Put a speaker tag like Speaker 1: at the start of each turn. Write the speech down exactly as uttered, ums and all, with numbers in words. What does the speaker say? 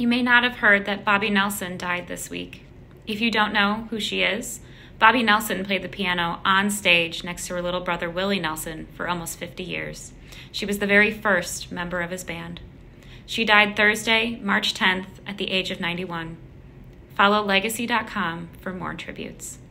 Speaker 1: You may not have heard that Bobbie Nelson died this week. If you don't know who she is, Bobbie Nelson played the piano on stage next to her little brother Willie Nelson for almost fifty years. She was the very first member of his band. She died Thursday, March tenth, at the age of ninety-one. Follow Legacy dot com for more tributes.